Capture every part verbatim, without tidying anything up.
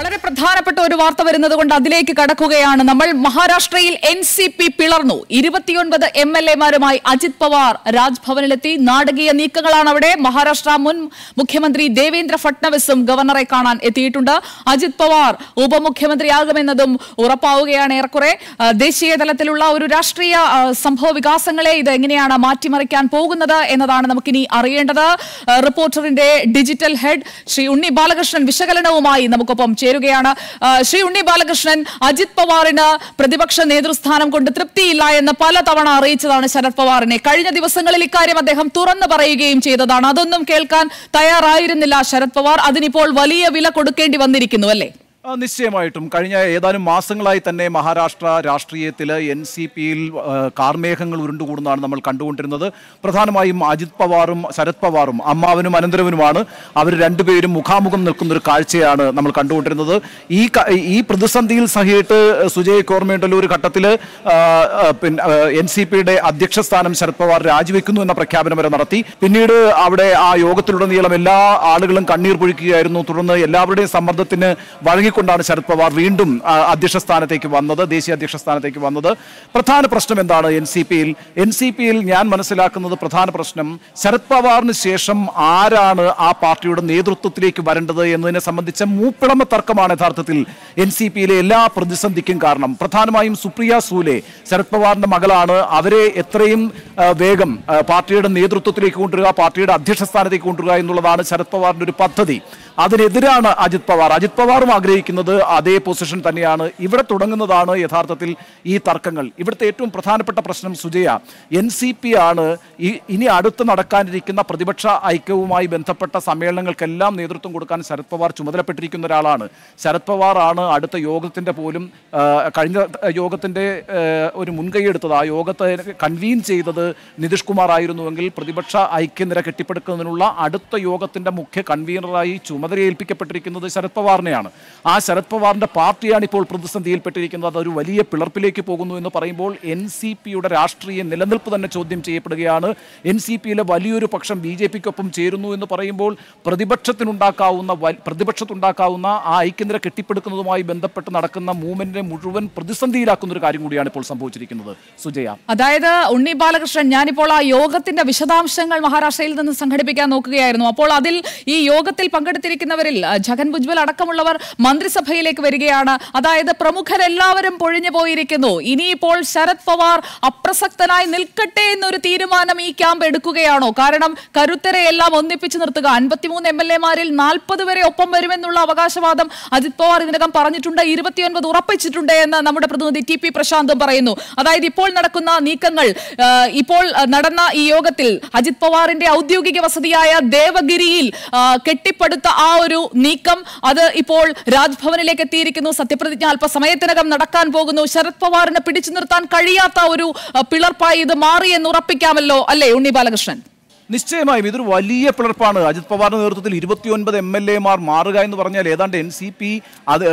വളരെ പ്രധാനപ്പെട്ട ഒരു വാർത്ത വരുന്നത് കൊണ്ട് അതിലേക്ക് കടക്കുകയാണ് നമ്മൾ. മഹാരാഷ്ട്രയിൽ എൻ സി പി പിളർന്നു. ഇരുപത്തിയൊൻപത് എം എൽ എമാരുമായി അജിത് പവാർ രാജ്ഭവനിലെത്തി. നാടകീയ നീക്കങ്ങളാണ് അവിടെ. മഹാരാഷ്ട്ര മുൻ മുഖ്യമന്ത്രി ദേവേന്ദ്ര ഫട്നവിസും ഗവർണറെ കാണാൻ എത്തിയിട്ടുണ്ട്. അജിത് പവാർ ഉപമുഖ്യമന്ത്രിയാകുമെന്നതും ഉറപ്പാവുകയാണ് ഏറെക്കുറെ. ദേശീയ തലത്തിലുള്ള ഒരു രാഷ്ട്രീയ സംഭവ വികാസങ്ങളെ ഇത് എങ്ങനെയാണ് മാറ്റിമറിക്കാൻ പോകുന്നത് എന്നതാണ് നമുക്കിനി അറിയേണ്ടത്. റിപ്പോർട്ടറിന്റെ ഡിജിറ്റൽ ഹെഡ് ശ്രീ ഉണ്ണി ബാലകൃഷ്ണൻ വിശകലനവുമായി നമുക്കൊപ്പം ചേരുകയാണ്. ശ്രീ ഉണ്ണി ബാലകൃഷ്ണൻ, അജിത് പവാറിന് പ്രതിപക്ഷ നേതൃസ്ഥാനം കൊണ്ട് തൃപ്തിയില്ല എന്ന് പലതവണ അറിയിച്ചതാണ് ശരത് പവാറിനെ. കഴിഞ്ഞ ദിവസങ്ങളിൽ ഇക്കാര്യം അദ്ദേഹം തുറന്നു പറയുകയും ചെയ്തതാണ്. അതൊന്നും കേൾക്കാൻ തയ്യാറായിരുന്നില്ല ശരത് പവാർ. അതിനിപ്പോൾ വലിയ വില കൊടുക്കേണ്ടി വന്നിരിക്കുന്നു അല്ലേ? നിശ്ചയമായിട്ടും കഴിഞ്ഞ ഏതാനും മാസങ്ങളായി തന്നെ മഹാരാഷ്ട്ര രാഷ്ട്രീയത്തിൽ എൻ സി പിയിൽ കാർമേഘങ്ങൾ ഉരുണ്ടുകൂടുന്നതാണ് നമ്മൾ കണ്ടുകൊണ്ടിരുന്നത്. പ്രധാനമായും അജിത് പവാറും ശരത് പവാറും അമ്മാവനും അനന്തരവനുമാണ്. അവർ രണ്ടുപേരും മുഖാമുഖം നിൽക്കുന്ന ഒരു കാഴ്ചയാണ് നമ്മൾ കണ്ടുകൊണ്ടിരുന്നത്. ഈ ഈ പ്രതിസന്ധിയിൽ സഹിയിട്ട് സുജയ് ഓർമ്മയുണ്ടല്ലോ, ഒരു ഘട്ടത്തിൽ പിന്നെ എൻ സി പിയുടെ അധ്യക്ഷ സ്ഥാനം ശരത് പവാർ രാജിവെക്കുന്നു എന്ന പ്രഖ്യാപനം വരെ നടത്തി. പിന്നീട് അവിടെ ആ യോഗത്തിലുടനീളം എല്ലാ ആളുകളും കണ്ണീർ പൊഴിക്കുകയായിരുന്നു. തുടർന്ന് എല്ലാവരുടെയും സമ്മർദ്ദത്തിന് വഴങ്ങി കൊണ്ടാണ് ശരത് പവാർ വീണ്ടും അധ്യക്ഷ സ്ഥാനത്തേക്ക് വന്നത്, ദേശീയ അധ്യക്ഷ സ്ഥാനത്തേക്ക് വന്നത്. പ്രധാന പ്രശ്നം എന്താണ് എൻ സി പിയിൽ? എൻ സി പിയിൽ ഞാൻ മനസ്സിലാക്കുന്നത് പ്രധാന പ്രശ്നം ശരത് പവാറിന് ശേഷം ആരാണ് ആ പാർട്ടിയുടെ നേതൃത്വത്തിലേക്ക് വരേണ്ടത് എന്നതിനെ സംബന്ധിച്ച മൂപ്പിളമ തർക്കമാണ് യഥാർത്ഥത്തിൽ എൻ സി പിയിലെ എല്ലാ പ്രതിസന്ധിക്കും കാരണം. പ്രധാനമായും സുപ്രിയ സൂലെ ശരത് പവാറിന്റെ മകളാണ്. അവരെ എത്രയും വേഗം പാർട്ടിയുടെ നേതൃത്വത്തിലേക്ക് കൊണ്ടുവരിക, പാർട്ടിയുടെ അധ്യക്ഷ സ്ഥാനത്തേക്ക് കൊണ്ടുവരിക എന്നുള്ളതാണ് ശരത് പവാറിന്റെ ഒരു പദ്ധതി. അതിനെതിരാണ് അജിത് പവാർ. അജിത് പവാറും ആഗ്രഹിക്കുന്നത് അതേ പൊസിഷൻ തന്നെയാണ്. ഇവിടെ തുടങ്ങുന്നതാണ് യഥാർത്ഥത്തിൽ ഈ തർക്കങ്ങൾ. ഇവിടുത്തെ ഏറ്റവും പ്രധാനപ്പെട്ട പ്രശ്നം സുജയ, എൻ സി പി ആണ് ഈ ഇനി അടുത്ത് നടക്കാനിരിക്കുന്ന പ്രതിപക്ഷ ഐക്യവുമായി ബന്ധപ്പെട്ട സമ്മേളനങ്ങൾക്കെല്ലാം നേതൃത്വം കൊടുക്കാൻ ശരത് പവാർ ചുമതലപ്പെട്ടിരിക്കുന്ന ഒരാളാണ്. ശരത് പവാർ ആണ് അടുത്ത യോഗത്തിൻ്റെ പോലും കഴിഞ്ഞ യോഗത്തിൻ്റെ ഒരു മുൻകൈ എടുത്തത്. ആ യോഗത്തെ കൺവീൻ ചെയ്തത് നിതീഷ് കുമാർ ആയിരുന്നുവെങ്കിൽ പ്രതിപക്ഷ ഐക്യനിര കെട്ടിപ്പടുക്കുന്നതിനുള്ള അടുത്ത യോഗത്തിൻ്റെ മുഖ്യ കൺവീനറായി ചുമതലയേൽപ്പിക്കപ്പെട്ടിരിക്കുന്നത് ശരത് പവാറിനെയാണ്. ആ ശരത് പവാറിന്റെ പാർട്ടിയാണ് ഇപ്പോൾ പ്രതിസന്ധിയിൽപ്പെട്ടിരിക്കുന്നത്. അതൊരു വലിയ പിളർപ്പിലേക്ക് പോകുന്നു എന്ന് പറയുമ്പോൾ എൻ സി പിയുടെ രാഷ്ട്രീയ നിലനിൽപ്പ് തന്നെ ചോദ്യം ചെയ്യപ്പെടുകയാണ്. എൻ സി പിയിലെ വലിയൊരു പക്ഷം ബി ജെ പിക്കൊപ്പം ചേരുന്നു എന്ന് പറയുമ്പോൾ പ്രതിപക്ഷത്തിനുണ്ടാക്കാവുന്ന പ്രതിപക്ഷത്തുണ്ടാക്കാവുന്ന ആ ഐക്യനിര കെട്ടിപ്പടുക്കുന്നതുമായി ബന്ധപ്പെട്ട് നടക്കുന്ന മൂവ്മെന്റിനെ മുഴുവൻ പ്രതിസന്ധിയിലാക്കുന്ന ഒരു കാര്യം കൂടിയാണ് ഇപ്പോൾ സംഭവിച്ചിരിക്കുന്നത് സുജയ. അതായത് ഉണ്ണി ബാലകൃഷ്ണൻ, ഞാനിപ്പോൾ ആ യോഗത്തിന്റെ വിശദാംശങ്ങൾ മഹാരാഷ്ട്രയിൽ നിന്ന് സംഘടിപ്പിക്കാൻ നോക്കുകയായിരുന്നു. അപ്പോൾ അതിൽ ഈ യോഗത്തിൽ പങ്കെടുത്തിരിക്കുന്നവരിൽ ജഗൻ ഭുജ്ബൽ അടക്കമുള്ളവർ മന്ത്രിസഭയിലേക്ക് വരികയാണ്. അതായത് പ്രമുഖരെല്ലാവരും പൊഴിഞ്ഞു പോയിരിക്കുന്നു. ഇനിയിപ്പോൾ ശരത് പവാർ അപ്രസക്തനായി നിൽക്കട്ടെ എന്നൊരു തീരുമാനം ഈ ക്യാമ്പ് എടുക്കുകയാണോ? കാരണം കരുത്തരെ എല്ലാം ഒന്നിപ്പിച്ചു നിർത്തുക. അൻപത്തിമൂന്ന് എം എൽ എമാരിൽ നാൽപ്പത് വരെ ഒപ്പം വരുമെന്നുള്ള അവകാശവാദം അജിത് പവാർ ഇതിനകം പറഞ്ഞിട്ടുണ്ട്. ഇരുപത്തിയൊൻപത് ഉറപ്പിച്ചിട്ടുണ്ട് എന്ന് നമ്മുടെ പ്രതിനിധി ടി പി പ്രശാന്തും പറയുന്നു. അതായത് ഇപ്പോൾ നടക്കുന്ന നീക്കങ്ങൾ, ഇപ്പോൾ നടന്ന ഈ യോഗത്തിൽ അജിത് പവാറിന്റെ ഔദ്യോഗിക വസതിയായ ദേവഗിരിയിൽ കെട്ടിപ്പടുത്ത ആ ഒരു നീക്കം അത് ഇപ്പോൾ രാജ്ഭവനിലേക്ക് എത്തിയിരിക്കുന്നു. സത്യപ്രതിജ്ഞ അല്പസമയത്തിനകം നടക്കാൻ പോകുന്നു. ശരത് പവാറിനെ പിടിച്ചു നിർത്താൻ കഴിയാത്ത ഒരു പിളർപ്പായി ഇത് മാറി എന്ന് ഉറപ്പിക്കാമല്ലോ അല്ലേ ഉണ്ണി ബാലകൃഷ്ണൻ? നിശ്ചയമായും ഇതൊരു വലിയ പിളർപ്പാണ്. അജിത് പവാറിന്റെ നേതൃത്വത്തിൽ ഇരുപത്തിയൊൻപത് എം എൽ എമാർ മാറുക എന്ന് പറഞ്ഞാൽ ഏതാണ്ട് എൻ സി പി അത്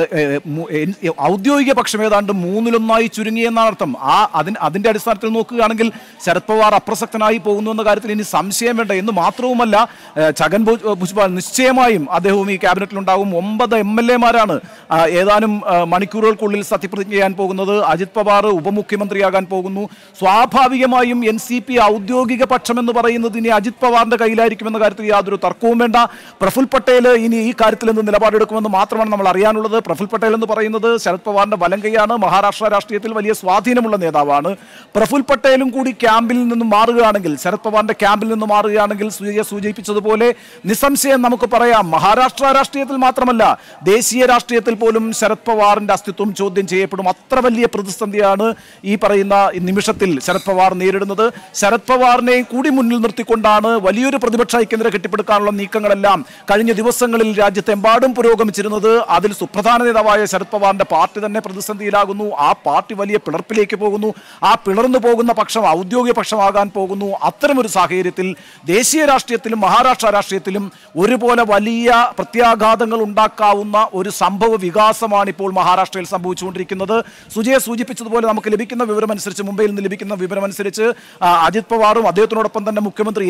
ഔദ്യോഗിക പക്ഷം ഏതാണ്ട് മൂന്നിലൊന്നായി ചുരുങ്ങിയെന്നാണ് അർത്ഥം. ആ അതിന് അതിന്റെ അടിസ്ഥാനത്തിൽ നോക്കുകയാണെങ്കിൽ ശരത് പവാർ അപ്രസക്തനായി പോകുന്നു എന്ന കാര്യത്തിൽ ഇനി സംശയം വേണ്ട. എന്ന് മാത്രവുമല്ല, ഛഗൻ ഭുജ്ബൽ നിശ്ചയമായും അദ്ദേഹവും ഈ ക്യാബിനറ്റിലുണ്ടാകും. ഒമ്പത് എം എൽ എമാരാണ് ഏതാനും മണിക്കൂറുകൾക്കുള്ളിൽ സത്യപ്രതിജ്ഞ ചെയ്യാൻ പോകുന്നത്. അജിത് പവാർ ഉപമുഖ്യമന്ത്രിയാകാൻ പോകുന്നു. സ്വാഭാവികമായും എൻ സി പി ഔദ്യോഗിക പക്ഷം എന്ന് പറയുന്നത് ഇനി അജിത് പവാറിന്റെ കയ്യിലായിരിക്കുമെന്ന കാര്യത്തിൽ യാതൊരു തർക്കവും വേണ്ട. പ്രഫുൽ പട്ടേൽ ഇനി ഈ കാര്യത്തിൽ നിന്ന് നിലപാടെടുക്കുമെന്ന് മാത്രമാണ് നമ്മൾ അറിയാനുള്ളത്. പ്രഫുൽ പട്ടേൽ എന്ന് പറയുന്നത് ശരത് പവാറിന്റെ വലങ്കയാണ്. മഹാരാഷ്ട്ര രാഷ്ട്രീയത്തിൽ വലിയ സ്വാധീനമുള്ള നേതാവാണ്. പ്രഫുൽ പട്ടേലും കൂടി ക്യാമ്പിൽ നിന്ന് മാറുകയാണെങ്കിൽ, ശരത് പവാറിന്റെ ക്യാമ്പിൽ നിന്ന് മാറുകയാണെങ്കിൽ സൂചിയെ സൂചിപ്പിച്ചതുപോലെ നിസ്സംശയം നമുക്ക് പറയാം മഹാരാഷ്ട്ര രാഷ്ട്രീയത്തിൽ മാത്രമല്ല ദേശീയ രാഷ്ട്രീയത്തിൽ പോലും ശരത് പവാറിന്റെ അസ്തിത്വം ചോദ്യം ചെയ്യപ്പെടും. അത്ര വലിയ പ്രതിസന്ധിയാണ് ഈ പറയുന്ന നിമിഷത്തിൽ ശരത് പവാർ നേരിടുന്നത്. ശരത് പവാറിനെ കൂടി മുന്നിൽ നിർത്തിക്കൊണ്ടാണ് വലിയൊരു പ്രതിപക്ഷ ഐക്യനിര കെട്ടിപ്പടുക്കാനുള്ള നീക്കങ്ങളെല്ലാം കഴിഞ്ഞ ദിവസങ്ങളിൽ രാജ്യത്തെമ്പാടും പുരോഗമിച്ചിരുന്നത്. അതിൽ സുപ്രധാന നേതാവായ ശരത് പവാറിന്റെ പാർട്ടി തന്നെ പ്രതിസന്ധിയിലാകുന്നു. ആ പാർട്ടി വലിയ പിളർപ്പിലേക്ക് പോകുന്നു. ആ പിളർന്നു പോകുന്ന പക്ഷം ഔദ്യോഗിക പക്ഷമാകാൻ പോകുന്നു. അത്തരമൊരു സാഹചര്യത്തിൽ ദേശീയ രാഷ്ട്രീയത്തിലും മഹാരാഷ്ട്ര രാഷ്ട്രീയത്തിലും ഒരുപോലെ വലിയ പ്രത്യാഘാതങ്ങൾ ഉണ്ടാക്കാവുന്ന ഒരു സംഭവ വികാസമാണ് ഇപ്പോൾ മഹാരാഷ്ട്രയിൽ സംഭവിച്ചുകൊണ്ടിരിക്കുന്നത്. സുജയ സൂചിപ്പിച്ചതുപോലെ നമുക്ക് ലഭിക്കുന്ന വിവരമനുസരിച്ച്, മുംബൈയിൽ നിന്ന് ലഭിക്കുന്ന വിവരമനുസരിച്ച് അജിത് പവാറും അദ്ദേഹത്തിനോടൊപ്പം തന്നെ മുഖ്യമന്ത്രി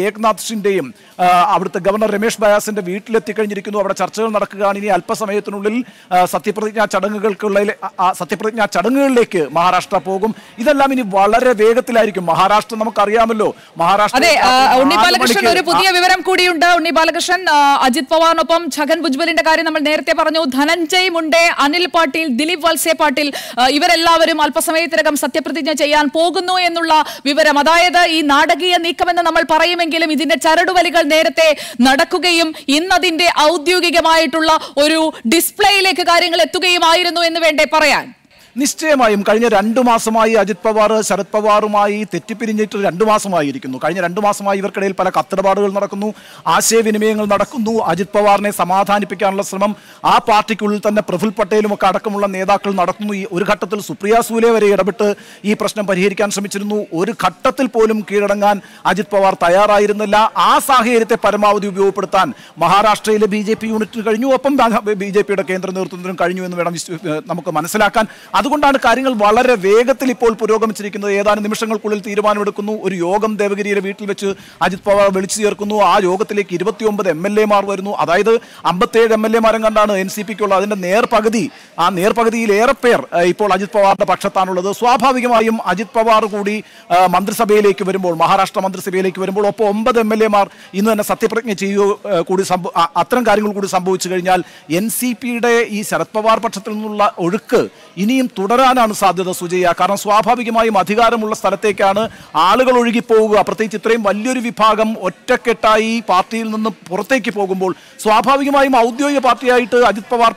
ഏക്നാഥ് ഷിൻഡെയും അവിടുത്തെ ഗവർണർ രമേഷ് ബയാസിന്റെ വീട്ടിലെത്തിക്കഴിഞ്ഞിരിക്കുന്നു. അവിടെ ചർച്ചകൾ നടക്കുകയാണ്. ഇനി അല്പസമയത്തിനുള്ളിൽ സത്യപ്രതിജ്ഞാ ചടങ്ങുകൾക്കുള്ള സത്യപ്രതിജ്ഞാ ചടങ്ങുകളിലേക്ക് മഹാരാഷ്ട്ര പോകും. ഇതെല്ലാം ഇനി വളരെ വേഗത്തിലായിരിക്കും. മഹാരാഷ്ട്ര നമുക്കറിയാമല്ലോ, മഹാരാഷ്ട്ര. ഉണ്ണി ബാലകൃഷ്ണൻ, ഒരു പുതിയ വിവരം കൂടിയുണ്ട്. ഉണ്ണി ബാലകൃഷ്ണൻ, അജിത് പവാറിനൊപ്പം ഛഗൻ ഭുജ്ബലിന്റെ കാര്യം നമ്മൾ നേരത്തെ പറഞ്ഞു. ധനഞ്ജയ് മുണ്ടെ, അനിൽ പാട്ടീൽ, ദിലീപ് വത്സെ പാട്ടീൽ ഇവരെല്ലാവരും അല്പസമയത്തിനകം സത്യപ്രതിജ്ഞ ചെയ്യാൻ പോകുന്നു എന്നുള്ള വിവരം. അതായത് ഈ നാടകീയ നീക്കമെന്ന് നമ്മൾ പറയുമെങ്കിലും ഇതിന്റെ ചരടുവലികൾ നേരത്തെ നടക്കുകയും ഇന്നതിന്റെ ഔദ്യോഗികമായിട്ടുള്ള ഒരു ഡിസ്പ്ലേയിലേക്ക് കാര്യങ്ങൾ എത്തുകയുമായിരുന്നു എന്ന് വേണ്ടേ പറയാൻ? നിശ്ചയമായും കഴിഞ്ഞ രണ്ടു മാസമായി അജിത് പവാർ ശരത് പവാറുമായി തെറ്റിപ്പിരിഞ്ഞിട്ട് രണ്ടു മാസമായിരിക്കുന്നു. കഴിഞ്ഞ രണ്ടു മാസമായി ഇവർക്കിടയിൽ പല കത്തിടപാടുകൾ നടക്കുന്നു, ആശയവിനിമയങ്ങൾ നടക്കുന്നു. അജിത് പവാറിനെ സമാധാനിപ്പിക്കാനുള്ള ശ്രമം ആ പാർട്ടിക്കുള്ളിൽ തന്നെ പ്രഫുൽ പട്ടേലും ഒക്കെ അടക്കമുള്ള നേതാക്കൾ നടത്തുന്നു. ഈ ഒരു ഘട്ടത്തിൽ സുപ്രിയ സൂലെ വരെ ഇടപെട്ട് ഈ പ്രശ്നം പരിഹരിക്കാൻ ശ്രമിച്ചിരുന്നു. ഒരു ഘട്ടത്തിൽ പോലും കീഴടങ്ങാൻ അജിത് പവാർ തയ്യാറായിരുന്നില്ല. ആ സാഹചര്യത്തെ പരമാവധി ഉപയോഗപ്പെടുത്താൻ മഹാരാഷ്ട്രയിലെ ബി ജെ പി യൂണിറ്റിന് കഴിഞ്ഞു, ഒപ്പം ബി ജെ പിയുടെ കേന്ദ്ര നേതൃത്വത്തിനും കഴിഞ്ഞു എന്ന് വേണം നമുക്ക് മനസ്സിലാക്കാൻ. അതുകൊണ്ടാണ് കാര്യങ്ങൾ വളരെ വേഗത്തിൽ ഇപ്പോൾ പുരോഗമിച്ചിരിക്കുന്നത്. ഏതാനും നിമിഷങ്ങൾക്കുള്ളിൽ തീരുമാനമെടുക്കുന്നു. ഒരു യോഗം ദേവഗിരിയിലെ വീട്ടിൽ വെച്ച് അജിത് പവാർ വിളിച്ചു ചേർക്കുന്നു. ആ യോഗത്തിലേക്ക് ഇരുപത്തിയൊമ്പത് എം എൽ എമാർ വരുന്നു. അതായത് അമ്പത്തേഴ് എം എൽ എമാരും കണ്ടാണ് എൻ സി പിക്കുള്ള അതിന്റെ നേർപകുതി. ആ നേർപകുതിയിൽ ഏറെ പേർ ഇപ്പോൾ അജിത് പവാറിന്റെ പക്ഷത്താണുള്ളത്. സ്വാഭാവികമായും അജിത് പവാർ കൂടി മന്ത്രിസഭയിലേക്ക് വരുമ്പോൾ, മഹാരാഷ്ട്ര മന്ത്രിസഭയിലേക്ക് വരുമ്പോൾ, ഒപ്പം ഒമ്പത് എം എൽ എമാർ ഇന്ന് തന്നെ സത്യപ്രതിജ്ഞ ചെയ്യുക കൂടി അത്തരം കാര്യങ്ങൾ കൂടി സംഭവിച്ചു കഴിഞ്ഞാൽ എൻ സി പിയുടെ ഈ ശരത് പവാർ പക്ഷത്തിൽ നിന്നുള്ള ഒഴുക്ക് ഇനിയും തുടരാനാണ് സാധ്യത സുജയ. കാരണം സ്വാഭാവികമായും അധികാരമുള്ള സ്ഥലത്തേക്കാണ് ആളുകൾ ഒഴുകിപ്പോവുക. പ്രത്യേകിച്ച് ഇത്രയും വലിയൊരു വിഭാഗം ഒറ്റക്കെട്ടായി പാർട്ടിയിൽ നിന്ന് പുറത്തേക്ക് പോകുമ്പോൾ സ്വാഭാവികമായും ഔദ്യോഗിക പാർട്ടിയായിട്ട് അജിത് പവാർ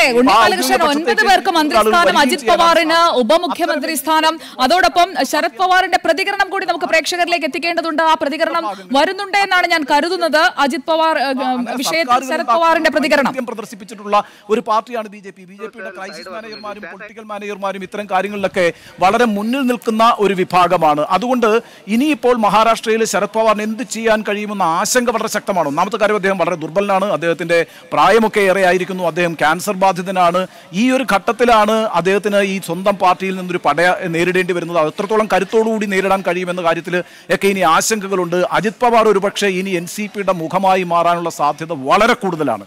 ഒൻപത് പേർക്ക് മന്ത്രിസ്ഥാനം, അജിത് പവാറിന് ഉപമുഖ്യമന്ത്രി സ്ഥാനം, അതോടൊപ്പം ശരത് പവാറിന്റെ പ്രതികരണം കൂടി നമുക്ക് പ്രേക്ഷകരിലേക്ക് എത്തിക്കേണ്ടതുണ്ട്. ആ പ്രതികരണം വരുന്നുണ്ട് എന്നാണ് ഞാൻ കരുതുന്നത്. അജിത് പവാർ വിഷയത്തിൽ ശരത് പവാറിന്റെ പ്രതികരണം പ്രദർശിപ്പിച്ചിട്ടുള്ള ഒരു പാർട്ടിയാണ് B J P. B J പിയുടെ ക്രൈസിസ് മാനേജർമാരും പൊളിറ്റിക്കൽ മാനേജർമാരും ഇത്തരം കാര്യങ്ങളിലൊക്കെ വളരെ മുന്നിൽ നിൽക്കുന്ന ഒരു വിഭാഗമാണ്. അതുകൊണ്ട് ഇനിയിപ്പോൾ മഹാരാഷ്ട്രയിൽ ശരത് പവാറിന് എന്ത് ചെയ്യാൻ കഴിയുമെന്ന ആശങ്ക വളരെ ശക്തമാണ്. ഒന്നാമത്തെ കാര്യം, അദ്ദേഹം വളരെ ദുർബലനാണ്. അദ്ദേഹത്തിന്റെ പ്രായമൊക്കെ ഏറെ ആയിരിക്കുന്നു. അദ്ദേഹം ക്യാൻസർ ബാധിതനാണ്. ഈ ഒരു ഘട്ടത്തിലാണ് അദ്ദേഹത്തിന് ഈ സ്വന്തം പാർട്ടിയിൽ നിന്നൊരു പട നേരിടേണ്ടി വരുന്നത്. അത് എത്രത്തോളം കരുത്തോടുകൂടി നേരിടാൻ കഴിയുമെന്ന കാര്യത്തിൽ ഒക്കെ ഇനി ആശങ്കകളുണ്ട്. അജിത് പവാർ ഒരുപക്ഷെ ഇനി എൻ സി പിയുടെ മുഖമായി മാറാനുള്ള സാധ്യത വളരെ കൂടുതലാണ്.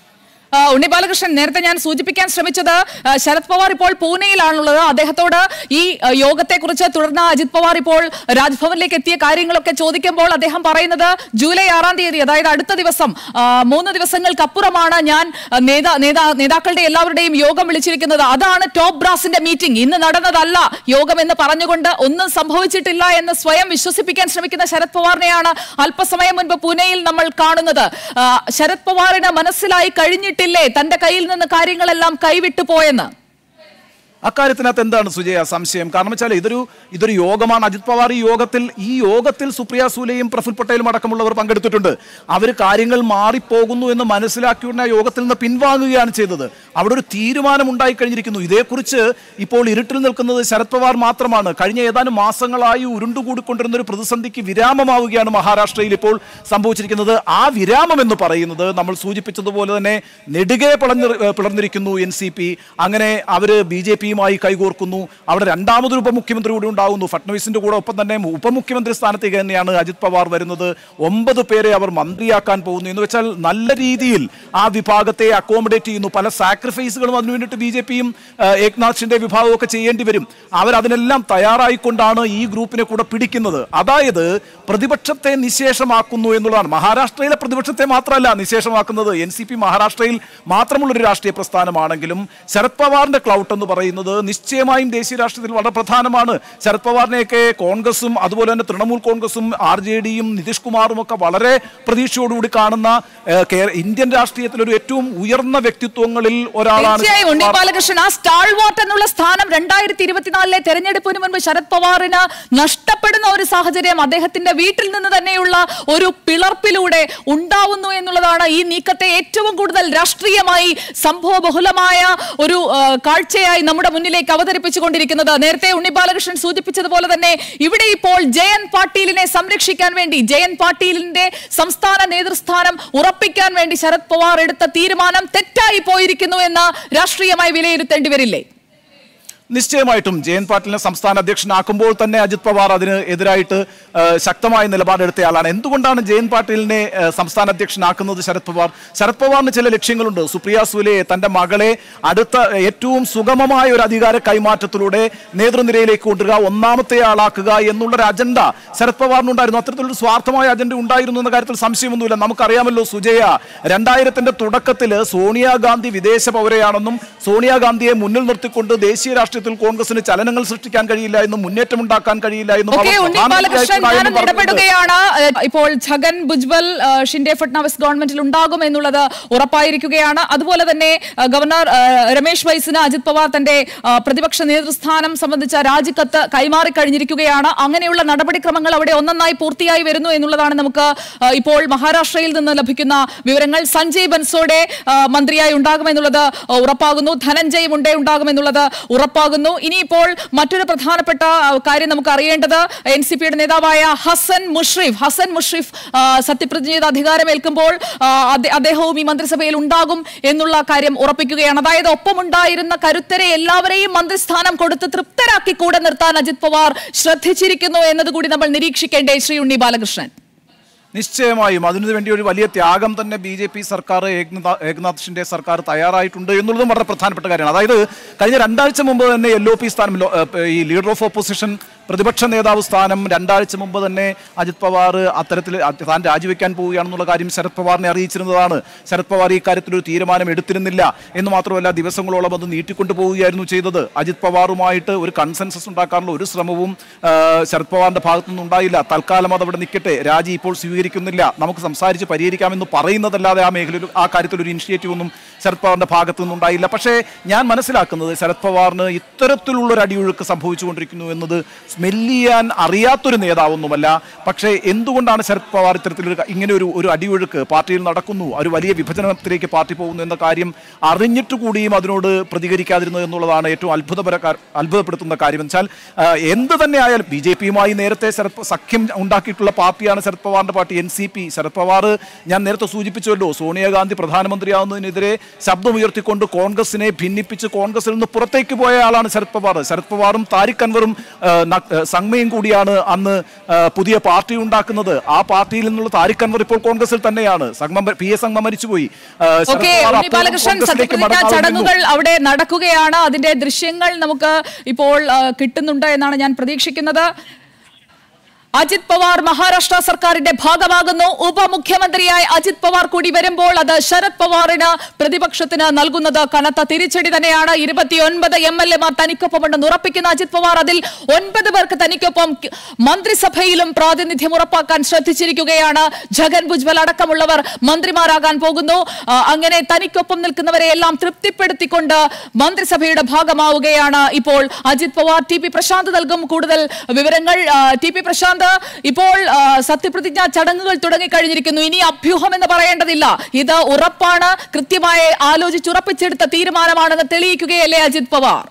ഉണ്ണി ബാലകൃഷ്ണൻ, നേരത്തെ ഞാൻ സൂചിപ്പിക്കാൻ ശ്രമിച്ചത് ശരത് പവാർ ഇപ്പോൾ പൂനെയിലാണുള്ളത്. അദ്ദേഹത്തോട് ഈ യോഗത്തെക്കുറിച്ച് തുടർന്ന് അജിത് പവാർ ഇപ്പോൾ രാജ്ഭവനിലേക്ക് എത്തിയ കാര്യങ്ങളൊക്കെ ചോദിക്കുമ്പോൾ അദ്ദേഹം പറയുന്നത് ജൂലൈ ആറാം തീയതി, അതായത് അടുത്ത ദിവസം, മൂന്ന് ദിവസങ്ങൾക്കപ്പുറമാണ് ഞാൻ നേതാ നേതാ നേതാക്കളുടെ എല്ലാവരുടെയും യോഗം വിളിച്ചിരിക്കുന്നത്. അതാണ് ടോപ്പ് ബ്രാസിന്റെ മീറ്റിംഗ്, ഇന്ന് നടന്നതല്ല യോഗം എന്ന് പറഞ്ഞുകൊണ്ട് ഒന്നും സംഭവിച്ചിട്ടില്ല എന്ന് സ്വയം വിശ്വസിപ്പിക്കാൻ ശ്രമിക്കുന്ന ശരത് പവാറിനെയാണ് അല്പസമയം മുൻപ് പൂനെയിൽ നമ്മൾ കാണുന്നത്. ശരത് പവാറിന് മനസ്സിലായി കഴിഞ്ഞിട്ട് തന്റെ കയ്യിൽ നിന്ന് കാര്യങ്ങളെല്ലാം കൈവിട്ടു പോയെന്ന്. അക്കാര്യത്തിനകത്ത് എന്താണ് സുജയ സംശയം? കാരണം വെച്ചാൽ ഇതൊരു ഇതൊരു യോഗമാണ്. അജിത് പവാർ ഈ യോഗത്തിൽ ഈ യോഗത്തിൽ സുപ്രിയ സൂലെയും പ്രഫുൽ പട്ടേലും അടക്കമുള്ളവർ പങ്കെടുത്തിട്ടുണ്ട്. അവർ കാര്യങ്ങൾ മാറിപ്പോകുന്നു എന്ന് മനസ്സിലാക്കിയുള്ള യോഗത്തിൽ നിന്ന് പിൻവാങ്ങുകയാണ് ചെയ്തത്. അവിടെ ഒരു തീരുമാനം ഉണ്ടായി കഴിഞ്ഞിരിക്കുന്നു. ഇതേക്കുറിച്ച് ഇപ്പോൾ ഇരുട്ടിൽ നിൽക്കുന്നത് ശരത് പവാർ മാത്രമാണ്. കഴിഞ്ഞ ഏതാനും മാസങ്ങളായി ഉരുണ്ടുകൂടിക്കൊണ്ടിരുന്ന ഒരു പ്രതിസന്ധിക്ക് വിരാമമാവുകയാണ് മഹാരാഷ്ട്രയിൽ ഇപ്പോൾ സംഭവിച്ചിരിക്കുന്നത്. ആ വിരാമം എന്ന് പറയുന്നത് നമ്മൾ സൂചിപ്പിച്ചതുപോലെ തന്നെ നെടുകെ പിളർന്നി പിളർന്നിരിക്കുന്നു എൻ സി പി. അങ്ങനെ അവര് ബി ജെ പി കൈകോർക്കുന്നു. അവിടെ രണ്ടാമതൊരു ഉപമുഖ്യമന്ത്രി കൂടി ഉണ്ടാകുന്നു. ഫട്നവിസിന്റെ കൂടെ ഒപ്പം തന്നെ ഉപമുഖ്യമന്ത്രി സ്ഥാനത്തേക്ക് തന്നെയാണ് അജിത് പവാർ വരുന്നത്. ഒമ്പത് പേരെ അവർ മന്ത്രിയാക്കാൻ പോകുന്നു. എന്ന് വെച്ചാൽ നല്ല രീതിയിൽ ആ വിഭാഗത്തെ അക്കോമഡേറ്റ് ചെയ്യുന്നു. പല സാക്രിഫൈസുകളും അതിനു വേണ്ടിയിട്ട് ബി ജെ പിയും ഏക്നാഥ് ഷിൻഡെ വിഭാഗവും ഒക്കെ ചെയ്യേണ്ടി വരും. അവരതിനെല്ലാം തയ്യാറായിക്കൊണ്ടാണ് ഈ ഗ്രൂപ്പിനെ കൂടെ പിടിക്കുന്നത്. അതായത് പ്രതിപക്ഷത്തെ നിശേഷമാക്കുന്നു എന്നുള്ളതാണ്. മഹാരാഷ്ട്രയിലെ പ്രതിപക്ഷത്തെ മാത്രമല്ല നിശേഷമാക്കുന്നത്. എൻ സി പി മഹാരാഷ്ട്രയിൽ മാത്രമുള്ളൊരു രാഷ്ട്രീയ പ്രസ്ഥാനമാണെങ്കിലും ശരത് പവാറിന്റെ ക്ലൗട്ട് എന്ന് പറയുന്നത് നിശ്ചയമായും ദേശീയ രാഷ്ട്രീയത്തിൽ വളരെ പ്രധാനമാണ്. ശരത് പവാറിനെയൊക്കെ കോൺഗ്രസും അതുപോലെ തന്നെ തൃണമൂൽ കോൺഗ്രസും ആർ ജെ ഡിയും നിതീഷ് കുമാറും ഒക്കെ വളരെ പ്രതീക്ഷയോടുകൂടി കാണുന്ന ഇന്ത്യൻ രാഷ്ട്രീയത്തിൽ ഒരു ഏറ്റവും ഉയർന്ന വ്യക്തിത്വങ്ങളിൽ ഒരാളാണ് ഉണ്ണി ബാലകൃഷ്ണൻ. ആ സ്റ്റാൾവാർട്ട് എന്നുള്ള സ്ഥാനം രണ്ടായിരത്തി ഇരുപത്തിനാലിലെ തെരഞ്ഞെടുപ്പിന് മുൻപ് ശരത് പവാറിന് നഷ്ടപ്പെടുന്ന ഒരു സാഹചര്യം അദ്ദേഹത്തിന്റെ വീട്ടിൽ നിന്ന് തന്നെയുള്ള ഒരു പിളർപ്പിലൂടെ ഉണ്ടാവുന്നു എന്നുള്ളതാണ് ഈ നീക്കത്തെ ഏറ്റവും കൂടുതൽ രാഷ്ട്രീയമായി സംഭവബഹുലമായ ഒരു കാഴ്ചയായി നമ്മുടെ മുന്നിലേക്ക് അവതരിപ്പിച്ചുകൊണ്ടിരിക്കുന്നത്. നേരത്തെ ഉണ്ണി ബാലകൃഷ്ണൻ സൂചിപ്പിച്ചതുപോലെ തന്നെ ഇവിടെ ഇപ്പോൾ ജയന്ത് പാട്ടീലിനെ സംരക്ഷിക്കാൻ വേണ്ടി, ജയന്ത് പാട്ടീലിന്റെ സംസ്ഥാന നേതൃസ്ഥാനം ഉറപ്പിക്കാൻ വേണ്ടി ശരത് പവാർ എടുത്ത തീരുമാനം തെറ്റായി പോയിരിക്കുന്നു എന്ന് രാഷ്ട്രീയമായി വിലയിരുത്തേണ്ടി വരില്ലേ? നിശ്ചയമായിട്ടും ജയന്ത് പാട്ടീലിനെ സംസ്ഥാന അധ്യക്ഷനാക്കുമ്പോൾ തന്നെ അജിത് പവാർ അതിന് എതിരായിട്ട് ശക്തമായ നിലപാടെടുത്തയാളാണ്. എന്തുകൊണ്ടാണ് ജയന്ത് പാട്ടീലിനെ സംസ്ഥാന അധ്യക്ഷനാക്കുന്നത് ശരത് പവാർ? ശരത് പവാറിന് ചില ലക്ഷ്യങ്ങളുണ്ട്. സുപ്രിയ സുലെയെ, തന്റെ മകളെ അടുത്ത ഏറ്റവും സുഗമമായ ഒരു അധികാര കൈമാറ്റത്തിലൂടെ നേതൃനിരയിലേക്ക് കൊണ്ടുവരിക, ഒന്നാമത്തെ ആളാക്കുക എന്നുള്ളൊരു അജണ്ട ശരത് പവാറിനുണ്ടായിരുന്നു. അത്തരത്തിലൊരു സ്വാർത്ഥമായ അജണ്ട ഉണ്ടായിരുന്നു എന്ന കാര്യത്തിൽ സംശയമൊന്നുമില്ല. നമുക്കറിയാമല്ലോ സുജയ, രണ്ടായിരത്തിന്റെ തുടക്കത്തിൽ സോണിയാഗാന്ധി വിദേശ പൗരയാണെന്നും സോണിയാഗാന്ധിയെ മുന്നിൽ നിർത്തിക്കൊണ്ട് ദേശീയ രാഷ്ട്രീയത്തിൽ കോൺഗ്രസിന് ചലനങ്ങൾ സൃഷ്ടിക്കാൻ കഴിയില്ല എന്നും മുന്നേറ്റം ഉണ്ടാക്കാൻ കഴിയില്ല എന്നും ഇടപെടുകയാണ്. ഇപ്പോൾ ഛഗൻ ഭുജ്ബൽ ഷിൻഡെ ഫട്നാവിസ് ഗവൺമെന്റിൽ ഉണ്ടാകും എന്നുള്ളത് ഉറപ്പായിരിക്കുകയാണ്. അതുപോലെ തന്നെ ഗവർണർ രമേശ് ബൈസിന് അജിത് പവാർ തന്റെ പ്രതിപക്ഷ നേതൃസ്ഥാനം സംബന്ധിച്ച രാജിക്കത്ത് കൈമാറി കഴിഞ്ഞിരിക്കുകയാണ്. അങ്ങനെയുള്ള നടപടിക്രമങ്ങൾ അവിടെ ഒന്നൊന്നായി പൂർത്തിയായി വരുന്നു എന്നുള്ളതാണ് നമുക്ക് ഇപ്പോൾ മഹാരാഷ്ട്രയിൽ നിന്ന് ലഭിക്കുന്ന വിവരങ്ങൾ. സഞ്ജയ് ബൻസോഡെ മന്ത്രിയായി ഉണ്ടാകുമെന്നുള്ളത് ഉറപ്പാകുന്നു. ധനഞ്ജയ് മുണ്ടെ ഉണ്ടാകുമെന്നുള്ളത് ഉറപ്പാകുന്നു. ഇനിയിപ്പോൾ മറ്റൊരു പ്രധാനപ്പെട്ട കാര്യം നമുക്ക് അറിയേണ്ടത് എൻ സി പിയുടെ നേതാവായ ഹസൻ മുഷ്രിഫ് ഹസൻ മുഷ്രിഫ് സത്യപ്രതിജ്ഞ ചെയ്ത് അധികാരമേൽക്കുമ്പോൾ അദ്ദേഹവും ഈ മന്ത്രിസഭയിൽ ഉണ്ടാകും എന്നുള്ള കാര്യം ഉറപ്പിക്കുകയാണ്. അതായത് ഒപ്പമുണ്ടായിരുന്ന കരുത്തരെ എല്ലാവരെയും മന്ത്രിസ്ഥാനം കൊടുത്ത് തൃപ്തരാക്കി കൂടെ നിർത്താൻ അജിത് പവാർ ശ്രദ്ധിച്ചിരിക്കുന്നു എന്നതുകൂടി നമ്മൾ നിരീക്ഷിക്കേണ്ടേ ശ്രീ ഉണ്ണി ബാലകൃഷ്ണൻ? നിശ്ചയമായും അതിനുവേണ്ടി ഒരു വലിയ ത്യാഗം തന്നെ ബി ജെ പി സർക്കാർ, ഏകനാഥ് ഷിൻഡെ സർക്കാർ തയ്യാറായിട്ടുണ്ട് എന്നുള്ളതും വളരെ പ്രധാനപ്പെട്ട കാര്യമാണ്. അതായത് കഴിഞ്ഞ രണ്ടാഴ്ച മുമ്പ് തന്നെ എൽ ഒ പി സ്ഥാനം, ഈ ലീഡർ ഓഫ് ഓപ്പോസിഷൻ പ്രതിപക്ഷ നേതാവ് സ്ഥാനം രണ്ടാഴ്ച മുമ്പ് തന്നെ അജിത് പവാർ അത്തരത്തിൽ താൻ രാജിവെക്കാൻ പോവുകയാണെന്നുള്ള കാര്യം ശരത് പവാറിനെ അറിയിച്ചിരുന്നതാണ്. ശരത് പവാർ ഈ കാര്യത്തിൽ ഒരു തീരുമാനം എടുത്തിരുന്നില്ല എന്ന് മാത്രമല്ല, ദിവസങ്ങളോളം അത് നീട്ടിക്കൊണ്ടു പോവുകയായിരുന്നു ചെയ്തത്. അജിത് പവാറുമായിട്ട് ഒരു കൺസെൻസസ് ഉണ്ടാക്കാനുള്ള ഒരു ശ്രമവും ശരത് പവാറിന്റെ ഭാഗത്തുനിന്ന് ഉണ്ടായില്ല. തൽക്കാലം അതവിടെ നിൽക്കട്ടെ, രാജി ഇപ്പോൾ സ്വീകരിക്കുന്നില്ല, നമുക്ക് സംസാരിച്ച് പരിഹരിക്കാമെന്ന് പറയുന്നതല്ലാതെ ആ മേഖലയിൽ ആ കാര്യത്തിൽ ഒരു ഇനിഷ്യേറ്റീവ് ഒന്നും ശരത് പവാറിന്റെ ഭാഗത്തു നിന്നുണ്ടായില്ല. പക്ഷേ ഞാൻ മനസ്സിലാക്കുന്നത് ശരത് പവാറിന് ഇത്തരത്തിലുള്ളൊരു അടിയൊഴുക്ക് സംഭവിച്ചുകൊണ്ടിരിക്കുന്നു എന്നത് സ്മെല്ല് ചെയ്യാൻ അറിയാത്തൊരു നേതാവൊന്നുമല്ല. പക്ഷേ എന്തുകൊണ്ടാണ് ശരത് പവാർ ഇത്തരത്തിലൊരു ഇങ്ങനെ ഒരു ഒരു അടിയൊഴുക്ക് പാർട്ടിയിൽ നടക്കുന്നു, ഒരു വലിയ വിഭജനത്തിലേക്ക് പാർട്ടി പോകുന്നു എന്ന കാര്യം അറിഞ്ഞിട്ട് കൂടിയും അതിനോട് പ്രതികരിക്കാതിരുന്നത് എന്നുള്ളതാണ് ഏറ്റവും അത്ഭുതപര അത്ഭുതപ്പെടുത്തുന്ന കാര്യം. വെച്ചാൽ എന്ത് തന്നെ ആയാലും ബി ജെ പിയുമായി നേരത്തെ ശരത് സഖ്യം ഉണ്ടാക്കിയിട്ടുള്ള പാർട്ടിയാണ് ശരത് പവാറിന്റെ പാർട്ടി N C P. Sharad Pawar ഞാൻ നേരത്തെ സൂചിപ്പിച്ചുവല്ലോ, സോണിയാഗാന്ധി പ്രധാനമന്ത്രിയാവുന്നതിനെതിരെ ശബ്ദമുയർത്തിക്കൊണ്ട് കോൺഗ്രസിനെ ഭിന്നിപ്പിച്ച് കോൺഗ്രസിൽ നിന്ന് പുറത്തേക്ക് പോയ ആളാണ് ശരത് പവാർ. ശരത് പവാറും താരിഖ് അൻവറും സംഘയും കൂടിയാണ് അന്ന് പുതിയ പാർട്ടി ഉണ്ടാക്കുന്നത്. ആ പാർട്ടിയിൽ നിന്നുള്ള താരിഖ് അൻവർ ഇപ്പോൾ കോൺഗ്രസിൽ തന്നെയാണ്. പി എ സംഘം മരിച്ചുപോയി. ചടങ്ങുകൾ അവിടെ നടക്കുകയാണ്. അതിന്റെ ദൃശ്യങ്ങൾ നമുക്ക് ഇപ്പോൾ കിട്ടുന്നുണ്ട് എന്നാണ് ഞാൻ പ്രതീക്ഷിക്കുന്നത്. അജിത് പവാർ മഹാരാഷ്ട്ര സർക്കാരിന്റെ ഭാഗമാകുന്നു. ഉപമുഖ്യമന്ത്രിയായി അജിത് പവാർ കൂടി വരുമ്പോൾ അത് ശരത് പവാറിന് പ്രതിപക്ഷത്തിന് നൽകുന്നത് കനത്ത തിരിച്ചടി തന്നെയാണ്. ഇരുപത്തിയൊൻപത് എം എൽ എമാർ തനിക്കൊപ്പമുണ്ടെന്ന് ഉറപ്പിക്കുന്ന അജിത് പവാർ അതിൽ ഒൻപത് പേർക്ക് തനിക്കൊപ്പം മന്ത്രിസഭയിലും പ്രാതിനിധ്യം ഉറപ്പാക്കാൻ ശ്രദ്ധിച്ചിരിക്കുകയാണ്. ഛഗൻ ഭുജ്ബൽ അടക്കമുള്ളവർ മന്ത്രിമാരാകാൻ പോകുന്നു. അങ്ങനെ തനിക്കൊപ്പം നിൽക്കുന്നവരെ എല്ലാം തൃപ്തിപ്പെടുത്തിക്കൊണ്ട് മന്ത്രിസഭയുടെ ഭാഗമാവുകയാണ് ഇപ്പോൾ അജിത് പവാർ. ടി പി പ്രശാന്ത് നൽകും കൂടുതൽ വിവരങ്ങൾ. ടി പി പ്രശാന്ത്, ഇപ്പോൾ സത്യപ്രതിജ്ഞാ ചടങ്ങുകൾ തുടങ്ങിക്കഴിഞ്ഞിരിക്കുന്നു. ഇനി അഭ്യൂഹം എന്ന് പറയേണ്ടതില്ല, ഇത് ഉറപ്പാണ്, കൃത്യമായി ആലോചിച്ചുറപ്പിച്ചെടുത്ത തീരുമാനമാണെന്ന് തെളിയിക്കുകയല്ലേ അജിത് പവാർ?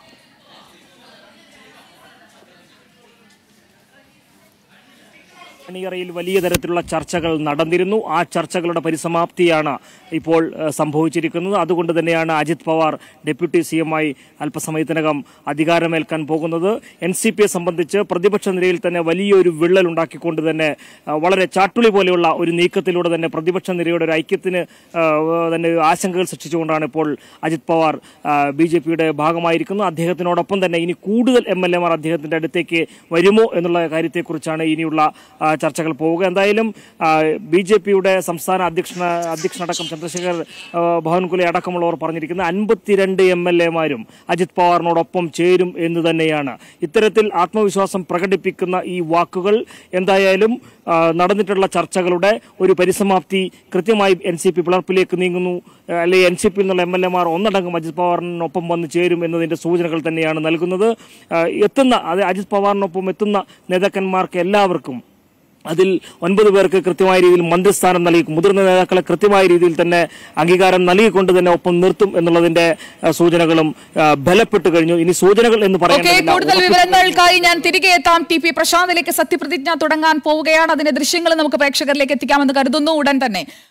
അണിയറയിൽ വലിയ തരത്തിലുള്ള ചർച്ചകൾ നടന്നിരുന്നു. ആ ചർച്ചകളുടെ പരിസമാപ്തിയാണ് ഇപ്പോൾ സംഭവിച്ചിരിക്കുന്നത്. അതുകൊണ്ട് തന്നെയാണ് Ajit Pawar deputy C M ആയി അല്പസമയത്തിനകം അധികാരമേൽക്കാൻ പോകുന്നത്. എൻ സി പിയെ സംബന്ധിച്ച് പ്രതിപക്ഷ നിരയിൽ തന്നെ വലിയൊരു വിള്ളൽ ഉണ്ടാക്കിക്കൊണ്ട് തന്നെ വളരെ ചാട്ടുളി പോലെയുള്ള ഒരു നീക്കത്തിലൂടെ തന്നെ പ്രതിപക്ഷ നിരയുടെ ഒരു ഐക്യത്തിന് തന്നെ ആശങ്കകൾ സൃഷ്ടിച്ചുകൊണ്ടാണ് ഇപ്പോൾ അജിത് പവാർ ബി ജെ പിയുടെ ഭാഗമായിരിക്കുന്നത്. അദ്ദേഹത്തിനോടൊപ്പം തന്നെ ഇനി കൂടുതൽ എം എൽ എമാർ അദ്ദേഹത്തിന്റെ അടുത്തേക്ക് വരുമോ എന്നുള്ള കാര്യത്തെക്കുറിച്ചാണ് ഇനിയുള്ള ചർച്ചകൾ പോവുക. എന്തായാലും ബി ജെ പിയുടെ സംസ്ഥാന അധ്യക്ഷ അധ്യക്ഷനടക്കം ചന്ദ്രശേഖർ ഭവൻകുലെ അടക്കമുള്ളവർ പറഞ്ഞിരിക്കുന്നത് അൻപത്തിരണ്ട് എം എൽ എമാരും അജിത് പവാറിനോടൊപ്പം ചേരും എന്ന് തന്നെയാണ്. ഇത്തരത്തിൽ ആത്മവിശ്വാസം പ്രകടിപ്പിക്കുന്ന ഈ വാക്കുകൾ എന്തായാലും നടന്നിട്ടുള്ള ചർച്ചകളുടെ ഒരു പരിസമാപ്തി കൃത്യമായി എൻ സി പി പിളർപ്പിലേക്ക് നീങ്ങുന്നു, അല്ലെങ്കിൽ എൻ സി പിയിൽ നിന്നുള്ള എം എൽ എമാർ ഒന്നടങ്കം അജിത് പവാറിനൊപ്പം വന്ന് ചേരും എന്നതിന്റെ സൂചനകൾ തന്നെയാണ് നൽകുന്നത്. എത്തുന്ന അത് അജിത് പവാറിനൊപ്പം എത്തുന്ന നേതാക്കന്മാർക്ക് എല്ലാവർക്കും അതിൽ ഒൻപത് പേർക്ക് കൃത്യമായ രീതിയിൽ മന്ത്രിസ്ഥാനം നൽകി, മുതിർന്ന നേതാക്കളെ കൃത്യമായ രീതിയിൽ തന്നെ അംഗീകാരം നൽകിക്കൊണ്ട് തന്നെ ഒപ്പം നിർത്തും എന്നുള്ളതിന്റെ സൂചനകളും ബലപ്പെട്ടു കഴിഞ്ഞു. ഇനി സൂചനകൾ എന്ന് പറയുന്നത് കൂടുതൽ വിവരങ്ങൾക്കായി ഞാൻ തിരികെ എത്താം. ടി പി പ്രശാന്തിലേക്ക്. സത്യപ്രതിജ്ഞ തുടങ്ങാൻ പോവുകയാണ്. അതിന്റെ ദൃശ്യങ്ങൾ നമുക്ക് പ്രേക്ഷകരിലേക്ക് എത്തിക്കാമെന്ന് കരുതുന്നു ഉടൻ തന്നെ.